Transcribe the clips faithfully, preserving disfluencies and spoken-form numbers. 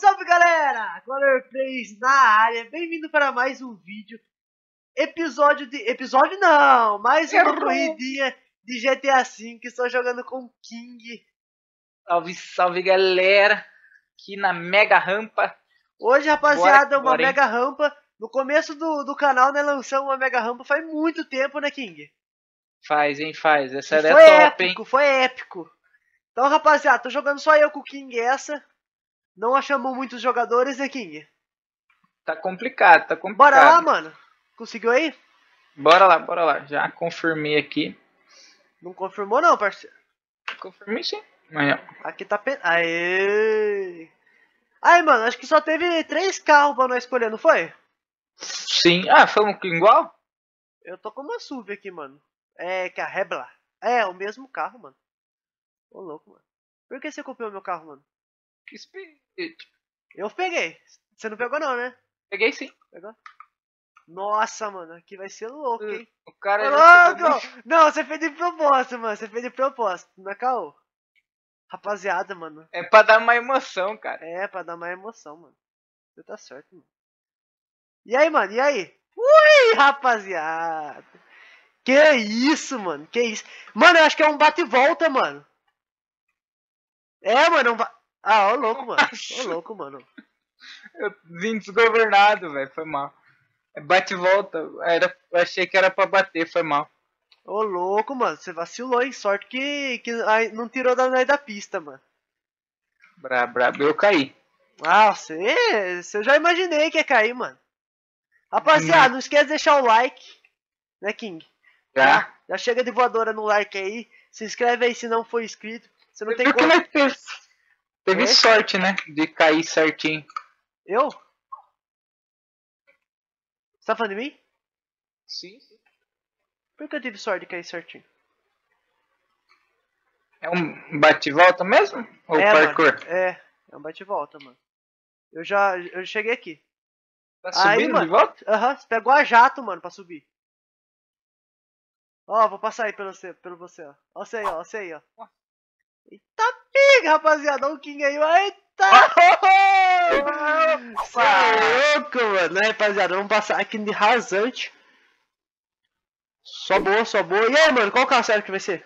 salve galera! Color Plays na área, bem-vindo para mais um vídeo. Episódio de... Episódio não, mais uma corridinha de G T A cinco que estou jogando com o King. Salve, salve galera, aqui na Mega Rampa. Hoje, rapaziada, bora, uma bora, Mega Rampa. No começo do, do canal, né, lançamos uma Mega Rampa faz muito tempo, né, King? Faz, hein, faz. Essa era foi top, épico, hein? foi épico. Então, rapaziada, tô jogando só eu com o King essa. Não achamos muitos jogadores, né, King? Tá complicado, tá complicado. Bora lá, mano. Conseguiu aí? Bora lá, bora lá. Já confirmei aqui. Não confirmou não, parceiro. Confirmei sim. Aí, Aqui tá... Pe... Aê! Aí, mano, acho que só teve três carros pra nós escolher, não foi? sim. Ah, foi um igual? Eu tô com uma S U V aqui, mano. É, que é a Rebla. É, o mesmo carro, mano. Ô, louco, mano. Por que você copiou meu carro, mano? Que espírito. Eu peguei. Você não pegou não, né? Peguei sim. Pegou? Nossa, mano, aqui vai ser louco, hein? O cara Ô, já louco! muito... Não, você fez de propósito, mano. Você fez de propósito. Na caô. Rapaziada, mano. É pra dar uma emoção, cara. É, pra dar mais emoção, mano. Você tá certo, mano. E aí, mano? E aí? Ui, rapaziada. Que isso, mano? Que isso? Mano, eu acho que é um bate e volta, mano. É, mano, é um ba... Ah, ô louco, mano. Ô louco, mano. Eu vim desgovernado, velho. Foi mal. Bate e volta. Era... Eu achei que era pra bater, foi mal. Ô louco, mano. Você vacilou, hein? Sorte que, que ai, não tirou da, da pista, mano. Brabo, brabo. Eu caí. Ah, você... Você já imaginei que ia cair, mano. Rapaziada, não esquece de deixar o like. Né, King? Já? Já, já chega de voadora no like aí. Se inscreve aí se não for inscrito. Você não Você tem viu que como... nós teve, teve Oi? sorte, né? De cair certinho. Eu? Você tá falando de mim? Sim, sim. Por que eu tive sorte de cair certinho? É um bate-volta mesmo? Ou é, parkour? Mano, é, é um bate-volta, mano. Eu já eu cheguei aqui. Tá Aí, subindo mano, de volta? aham, você pegou a jato, mano, pra subir. Ó, vou passar aí pelo você, pelo você, ó. Ó você aí, ó, ó você aí, ó. Eita pega, rapaziada, olha o King aí, ó. Eita! Você é louco, mano, né, rapaziada? Vamos passar aqui de rasante. Só boa, só boa. E aí, mano, qual carro sério que vai ser?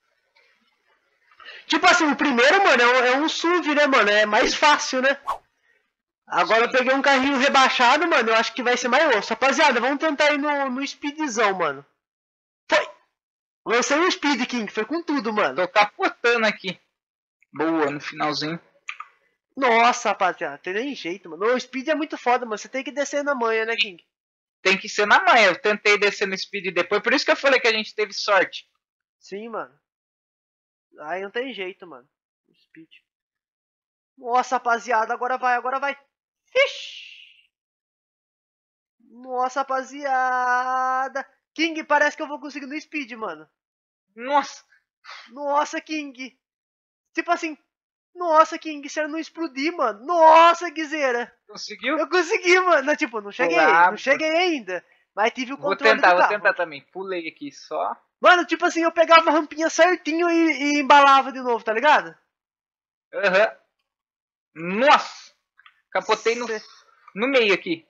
Tipo assim, o primeiro, mano, é um, é um S U V, né, mano? É mais fácil, né? Agora eu peguei um carrinho rebaixado, mano. Eu acho que vai ser mais osso. Rapaziada, vamos tentar ir no, no speedzão, mano. Foi! Lancei o Speed King, foi com tudo, mano. Tô capotando aqui. Boa, no finalzinho. Nossa, rapaziada, tem nem jeito, mano. O Speed é muito foda, mano. Você tem que descer na manha, né, King? Tem que ser na manhã. Eu tentei descer no speed depois. Por isso que eu falei que a gente teve sorte. Sim, mano. Aí não tem jeito, mano. O Speed. Nossa, rapaziada, agora vai, agora vai. Ixi! Nossa, rapaziada. King, parece que eu vou conseguir no Speed, mano. Nossa. Nossa, King. Tipo assim. Nossa, King, se eu não explodir, mano. Nossa, Guizeira. Conseguiu? Eu consegui, mano. Não, tipo, não cheguei. Brabo. Não cheguei ainda. Mas tive o Vou controle tentar, do vou carro. tentar também. Pulei aqui só. Mano, tipo assim, eu pegava a rampinha certinho e, e embalava de novo, tá ligado? Aham. Uhum. Nossa. Capotei no, Cê... no meio aqui.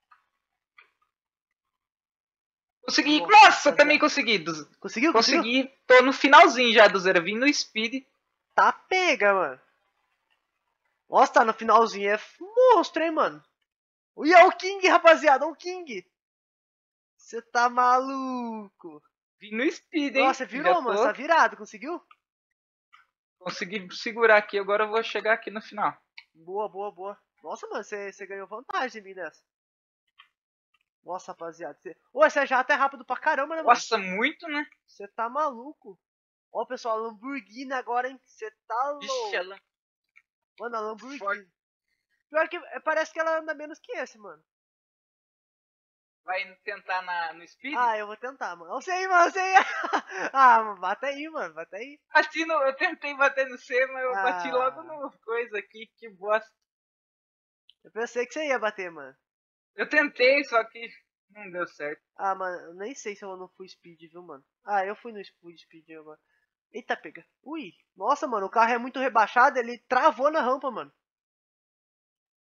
Consegui. Nossa, Nossa, também consegui. Do... Conseguiu? Consegui. Conseguiu? Tô no finalzinho já do zero. Vim no speed. Tá pega, mano. Nossa, tá no finalzinho. É monstro, hein, mano. E é o King, rapaziada. É o King. Você tá maluco. Vim no speed, hein? Nossa, virou, Já mano. tô... Tá virado. Conseguiu? Consegui segurar aqui. Agora eu vou chegar aqui no final. Boa, boa, boa. Nossa, mano. Você ganhou vantagem em mim nessa. Nossa, rapaziada. Cê... Ô, esse já até rápido pra caramba, né, mano? Nossa, muito, né? Você tá maluco. Ó, pessoal, a Lamborghini agora, hein? Você tá louco. Ixi, ela... Mano, a Lamborghini. Forte. Pior que parece que ela anda menos que esse, mano. Vai tentar na, no speed? Ah, eu vou tentar, mano. Eu sei, mano, eu sei. Ah, bate aí, mano, bate aí. Bati no, eu tentei bater no C, mas eu ah. bati logo no coisa aqui, que bosta. Eu pensei que você ia bater, mano. Eu tentei, só que não deu certo. Ah, mano, eu nem sei se eu não fui speed, viu, mano. Ah, eu fui no speed, speed agora. Eita, pega. Ui, nossa, mano, o carro é muito rebaixado, ele travou na rampa, mano.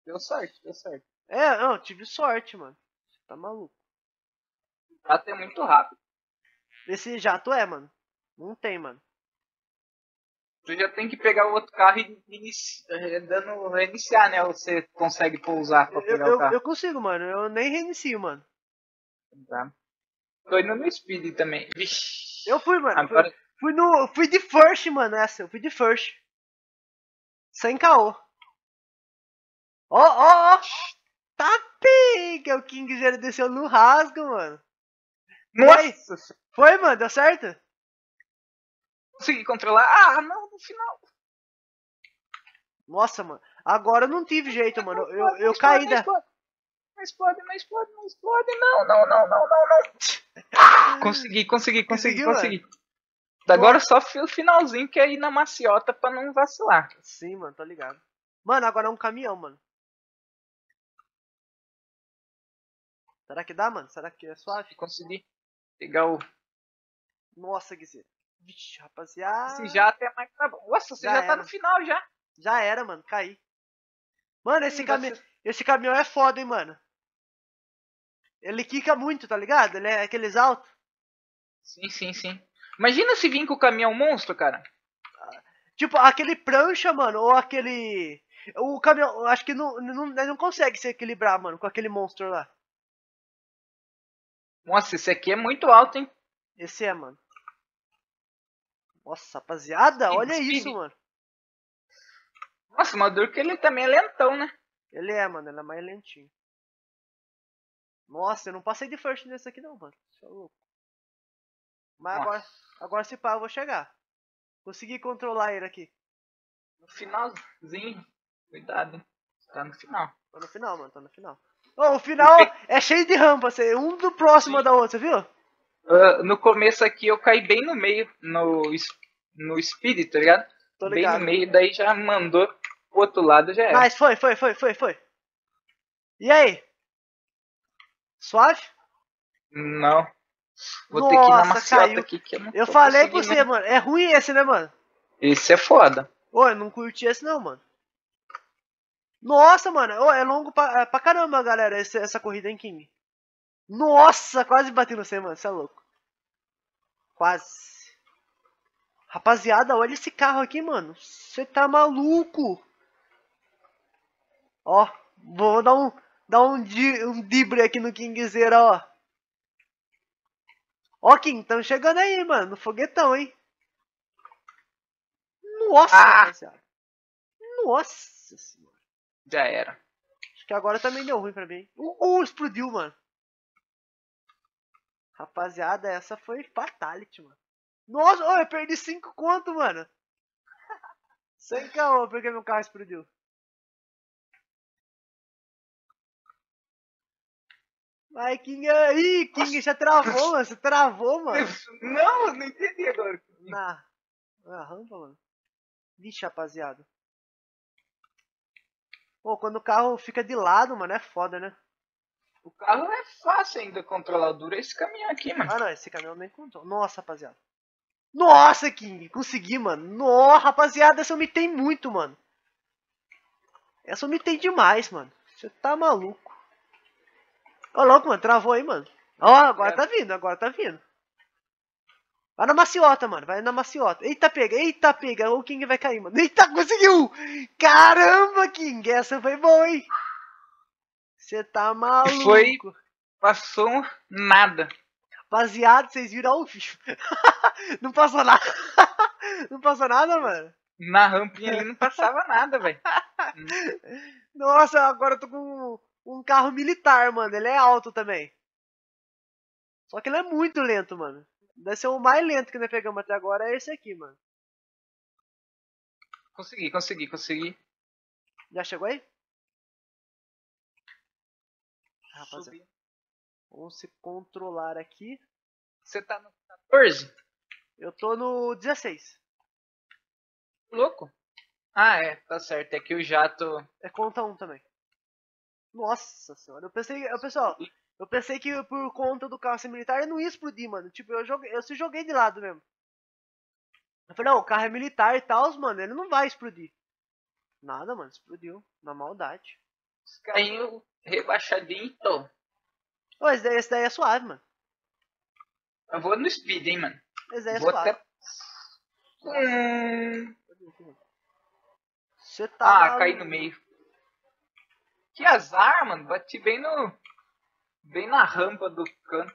Deu sorte, deu sorte. É, não, tive sorte, mano. Você tá maluco. Jato é muito rápido. Esse jato é, mano. Não tem, mano. Tu já tem que pegar o outro carro e inici... eh, dando reiniciar, né? Você consegue pousar pra Eu, pegar o eu, carro. eu consigo, mano. Eu nem reinicio, mano. Tá. Tô indo no speed também. Vixe. Eu fui, mano. Fui, Agora. fui no. Fui de first, mano, essa. Eu fui de first. Sem caô. Ó, ó, ó. Tá pega. O King já desceu no rasgo, mano. E aí? Nossa! Foi, mano? Deu certo? Consegui controlar. Ah, não, no final. Nossa, mano. Agora eu não tive jeito, mano. Eu, eu, eu Não caí explode, da. não explode, não explode, não explode, não, não, não, não, não, não. Consegui, consegui, consegui, Conseguiu, consegui. Agora só o finalzinho que é ir na maciota pra não vacilar. Sim, mano, tô ligado. Mano, agora é um caminhão, mano. Será que dá, mano? Será que é suave? Consegui pegar o. Nossa, Guizê. Vixe, rapaziada. Esse jato é mais. Nossa, você Já já tá era. no final já. Já era, mano. Caí. Mano, esse, Ih, cami... você- esse caminhão é foda, hein, mano. Ele quica muito, tá ligado? Ele é aqueles altos. Sim, sim, sim. Imagina se vir com o caminhão monstro, cara. Tipo, aquele prancha, mano, ou aquele... O caminhão, acho que não, não, ele não consegue se equilibrar, mano, com aquele monstro lá. Nossa, esse aqui é muito alto, hein? Esse é, mano. Nossa, rapaziada, Speed, olha speed. isso, mano. Nossa, mas duro que ele também é lentão, né? Ele é, mano, ele é mais lentinho. Nossa, eu não passei de first nesse aqui não, mano. Você é louco. Mas Nossa. agora, agora se pá, eu vou chegar. Consegui controlar ele aqui. No finalzinho. Cuidado, hein? Tá no final. Tô no final, mano, tô no final. Ô, o final é cheio de rampa, assim, um do próximo Sim. da outra, você viu? Uh, no começo aqui eu caí bem no meio, no, es- no speed, tá ligado? Tô Bem ligado. no meio, daí já mandou pro outro lado, já era. Mas foi, foi, foi, foi, foi. E aí? Suave? Não. Vou ter que ir na Nossa, maciota caiu. aqui, que eu não Eu tô falei pra conseguindo. você, mano. É ruim esse, né, mano? Esse é foda. Ô, eu não curti esse não, mano. Nossa, mano. Ô, é longo pra, é pra caramba, galera, esse- essa corrida em King. Nossa, quase bati no você, mano. Você é louco. Quase. Rapaziada, olha esse carro aqui, mano. Você tá maluco. Ó, vou dar um, dar um, di, um dibre aqui no Kingzeira, ó. Ó, King, tamo chegando aí, mano. No foguetão, hein. Nossa, Ah! rapaziada. Nossa senhora. Já era. Acho que agora também deu ruim pra mim. Uh, uh, explodiu, mano. Rapaziada, essa foi fatality, mano. Nossa, oh, eu perdi cinco conto, mano. Sem caô, porque meu carro explodiu. Vai, King. Ih, King já travou, mano. Você travou, mano. Não, eu não entendi agora. Na, na rampa, mano. Vixe, rapaziada. Pô, quando o carro fica de lado, mano, é foda, né? O carro é fácil ainda controlar. Dura esse caminhão aqui, mano. Ah, não, esse caminhão nem contou. Nossa, rapaziada. Nossa, King, consegui, mano. Nossa, rapaziada, essa eu mitei muito, mano. Essa eu mitei demais, mano. Você tá maluco. Ô, louco, mano, travou aí, mano. Ó, agora É. tá vindo, agora tá vindo. Vai na maciota, mano, vai na maciota. Eita, pega, eita, pega. O King vai cair, mano. Eita, conseguiu! Caramba, King, essa foi boa, hein? Você tá maluco. Foi. Passou nada. Rapaziada, vocês viram ao vivo. Não passou nada. Não passou nada, mano. Na rampinha ali não passava nada, velho. Nossa, agora eu tô com um carro militar, mano. Ele é alto também. Só que ele é muito lento, mano. Deve ser o mais lento que nós pegamos até agora é esse aqui, mano. Consegui, consegui, consegui. Já chegou aí? Rapaziada, Subi. vamos se controlar aqui. Você tá no quatorze? Eu tô no dezesseis. Louco? Ah, é, tá certo. É que o jato. É conta um também. Nossa senhora, eu pensei, eu, pessoal, eu pensei que por conta do carro ser militar eu não ia explodir, mano. Tipo, eu joguei, eu se joguei de lado mesmo. Eu falei, não, o carro é militar e tal, mano, ele não vai explodir. Nada, mano, explodiu. Na maldade. Os carrinhos rebaixadinhos, então. Ô, esse daí, esse daí é suave, mano. Eu vou no speed, hein, mano. Esse daí é Vou suave. até... Hum... Você tá. Ah, caí no meio. Que azar, mano. Bati bem no... Bem na rampa do canto.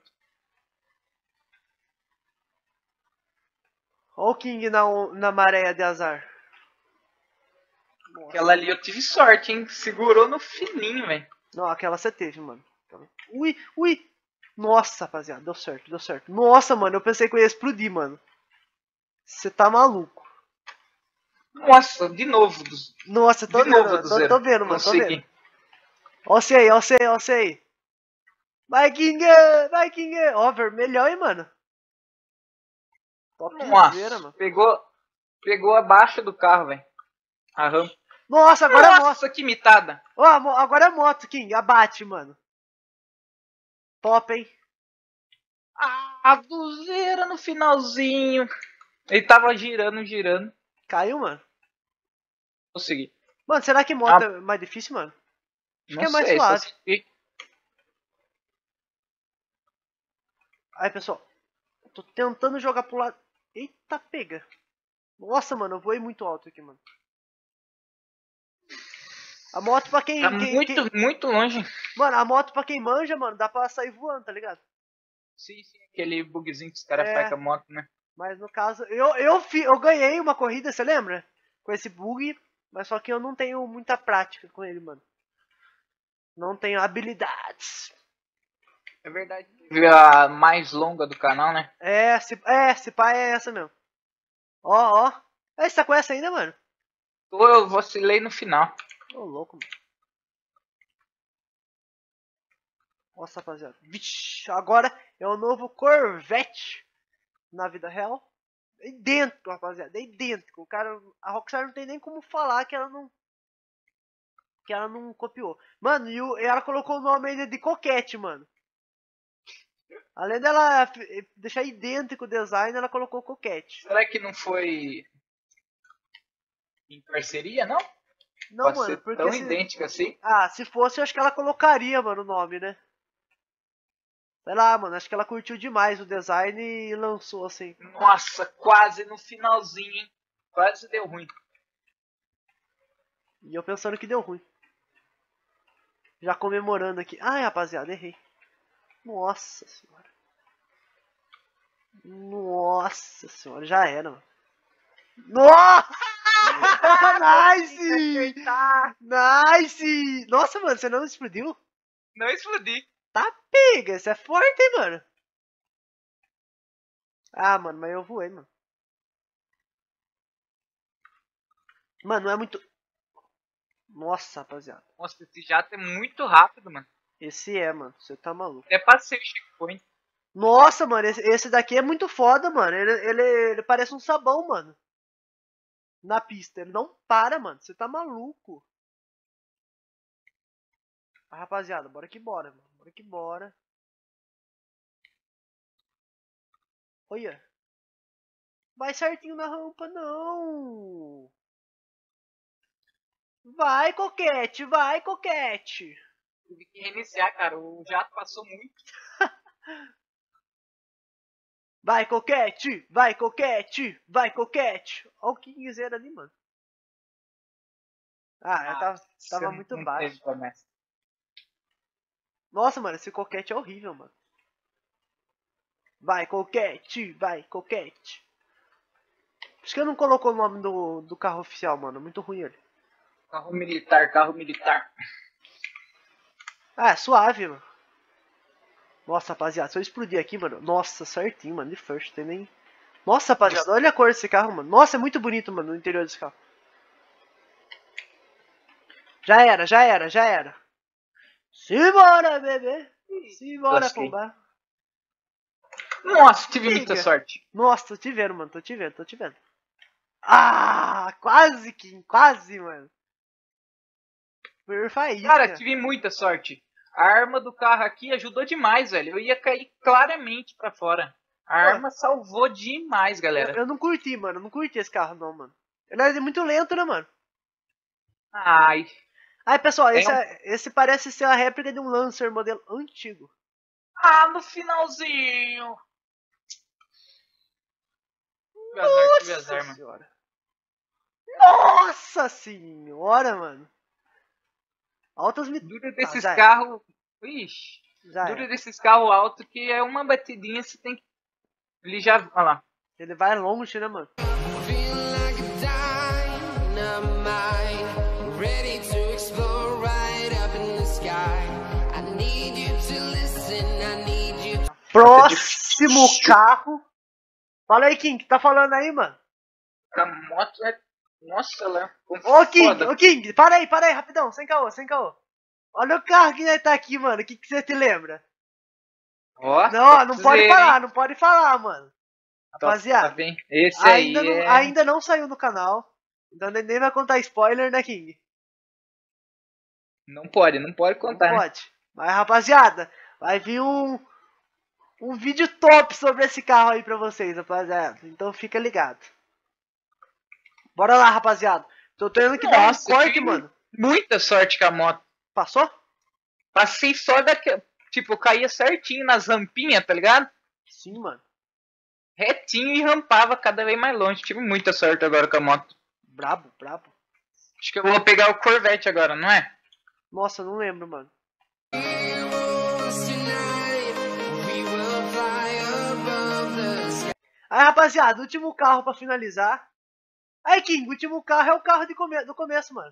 Olha o King na, na maré de azar. Nossa. Aquela ali eu tive sorte, hein. Segurou no fininho, velho. Não, aquela você teve, mano. Ui, ui. Nossa, rapaziada. Deu certo, deu certo. Nossa, mano. Eu pensei que eu ia explodir, mano. Você tá maluco. Nossa, de novo. Do... Nossa, tô de vendo, novo do tô, zero. tô vendo, mano. Consegui. Tô vendo. Ó você aí, ó você aí, ó você aí. Vai, King! Vai, King! Ó, vermelhão, hein, mano. Topzera, Nossa, mano. pegou, pegou abaixo do carro, velho. A rampa. Nossa, agora é moto. Nossa, que mitada. Ó, agora é moto, King. Abate, mano. Top, hein? Ah, buzeira no finalzinho. Ele tava girando, girando. Caiu, mano. Consegui. Mano, será que moto Ah, é mais difícil, mano? Acho não que é mais sei, só suave. se... Aí, pessoal. Tô tentando jogar pro lado. Eita, pega. Nossa, mano, eu voei muito alto aqui, mano. A moto pra quem... Tá quem, muito, quem... muito longe. Mano, a moto pra quem manja, mano, dá pra sair voando, tá ligado? Sim, sim. Aquele bugzinho que os caras É. fazem com a moto, né? Mas no caso, eu, eu, fi, eu ganhei uma corrida, você lembra? Com esse bug, mas só que eu não tenho muita prática com ele, mano. Não tenho habilidades. É verdade. A mais longa do canal, né? É, se, é, se pá é essa mesmo. Ó, ó. É, você tá com essa ainda, mano? Eu vacilei no final. Ô, louco, mano. Nossa, rapaziada. Vixe, agora é o novo Corvette na vida real. É idêntico, rapaziada. É idêntico. O cara, a Rockstar não tem nem como falar que ela não... Que ela não copiou. Mano, e o, ela colocou o nome ainda de Coquette, mano. Além dela deixar idêntico o design, ela colocou Coquette. Será que não foi em parceria, não? Não, Pode mano, ser porque tão se... idêntico assim. Ah, se fosse, eu acho que ela colocaria, mano, o nome, né? Sei lá, mano, acho que ela curtiu demais o design e lançou assim. Nossa, quase no finalzinho, hein? Quase deu ruim. E eu pensando que deu ruim. Já comemorando aqui. Ai, rapaziada, errei. Nossa senhora. Nossa senhora, já era, mano. Nossa! Nice! Nice! Nossa, mano, você não explodiu? Não explodi. Tá pega, isso é forte, hein, mano? Ah, mano, mas eu voei, mano. Mano, não é muito... Nossa, rapaziada. Nossa, esse jato é muito rápido, mano. Esse é, mano. Você tá maluco. Até passei o checkpoint. Nossa, mano, esse, esse daqui é muito foda, mano. Ele, ele, ele parece um sabão, mano. Na pista. Ele não para, mano. Você tá maluco. Ah, rapaziada, bora que bora, mano. Bora que bora. Olha. Vai certinho na rampa, não. Vai, Coquete. Vai, Coquete. Tive que reiniciar, cara. O jato passou muito. Vai, Coquete. Vai, Coquete. Vai, Coquete. Olha o Kingzeiro ali, mano. Ah, Ah, tava, tava não- muito não baixo. teve promessa. Nossa, mano, esse Coquete é horrível, mano. Vai, Coquete. Vai, Coquete. Acho que eu não colocou o nome do, do carro oficial, mano. Muito ruim ele. Carro militar, carro militar. Ah, é suave, mano. Nossa, rapaziada, se eu explodir aqui, mano. Nossa, certinho, mano. De first, tem nem... Nossa, rapaziada, olha a cor desse carro, mano. Nossa, é muito bonito, mano, o interior desse carro. Já era, já era, já era. Simbora, bebê. Simbora, Lasquei. pomba. Nossa, tive Liga. muita sorte. Nossa, tô te vendo, mano. Tô te vendo, tô te vendo. Ah, quase, Kim. Quase, mano. Perfeito. Cara, tive muita sorte. A arma do carro aqui ajudou demais, velho. Eu ia cair claramente pra fora. A Pô, arma salvou demais, galera. Eu, eu não curti, mano. Eu não curti esse carro, não, mano. Ele é muito lento, né, mano? Ai. Aí, pessoal, Tem esse, um- é- esse parece ser a réplica de um Lancer modelo antigo. Ah, no finalzinho. Tive azar, tive azar, Nossa mano. senhora. Nossa senhora, mano. Altas mit... Dura Tá, desses já era. carros. Ixi. Já Dura era. desses carros altos que é uma batidinha, você tem que. Ele já. Olha lá. Ele vai longe, né, mano? Feel like a dynamite, ready to explode right up in the sky. I need you to listen, I need you to... Próximo carro. Fala aí, King. Tá falando aí, mano? A moto é. Nossa, lá. Ô, King. Foda. Ô, King. Para aí, para aí, rapidão. Sem caô, sem caô. Olha o carro que nós tá aqui, mano. O que, que você te lembra? Ó, Não, não pode dizer, falar, hein? não pode falar, mano. Tá- Rapaziada, tá bem. Esse Ainda aí não, é... ainda não saiu no canal. Então nem nem vai contar spoiler, né, King? Não pode, não pode Não contar. né? pode. Mas, rapaziada, vai vir um, um vídeo top sobre esse carro aí pra vocês, rapaziada. Então fica ligado. Bora lá, rapaziada. Tô tendo que dar Nossa, um corte, que- mano. Muita sorte com a moto. Passou? Passei só daqui. Tipo, caía certinho nas rampinhas, tá ligado? Sim, mano. Retinho e rampava cada vez mais longe. Tive muita sorte agora com a moto. Brabo, brabo. Acho que eu vou pegar o Corvette agora, não é? Nossa, não lembro, mano. Heroes tonight, we will fly above the sky. Aí, rapaziada, último carro pra finalizar. Aí, King, o último carro é o carro de come do começo, mano.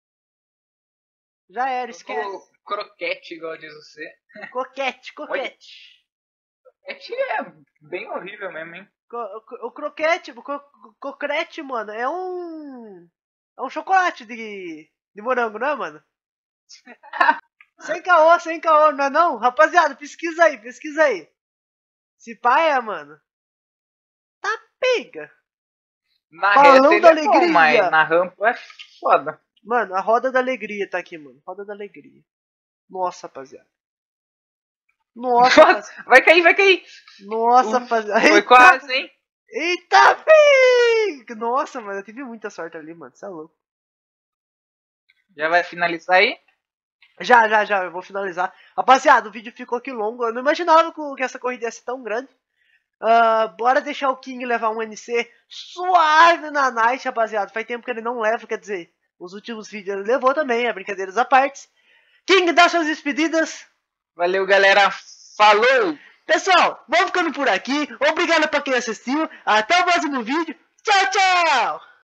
Já era, esquece. O croquete, igual diz você. Coquete, coquete. Croquete é bem horrível mesmo, hein? Co- co- O croquete, o co cocrete, mano, é um. É um chocolate de, de morango, não é, mano? Sem caô, sem caô, não é não? Rapaziada, pesquisa aí, pesquisa aí. Se pá é, mano. Tá pega. Na Balão reta ele da é bom, alegria. mas na rampa é foda. Mano, a roda da alegria tá aqui, mano. Roda da alegria. Nossa, rapaziada. Nossa, rapaziada. Vai cair, vai cair. Nossa, Uf, rapaziada. Foi Eita, quase, hein? eita, pega. Nossa, mano, eu tive muita sorte ali, mano. Você é louco. Já vai finalizar aí? Já, já, já, eu vou finalizar. Rapaziada, o vídeo ficou aqui longo. Eu não imaginava que essa corrida ia ser tão grande. Uh, bora deixar o King levar um N C suave na night, rapaziada. Faz tempo que ele não leva, quer dizer, os últimos vídeos ele levou também, é brincadeiras à parte. King, dá suas despedidas. Valeu, galera. Falou! Pessoal, vamos ficando por aqui. Obrigado pra quem assistiu. Até o próximo vídeo. Tchau, tchau!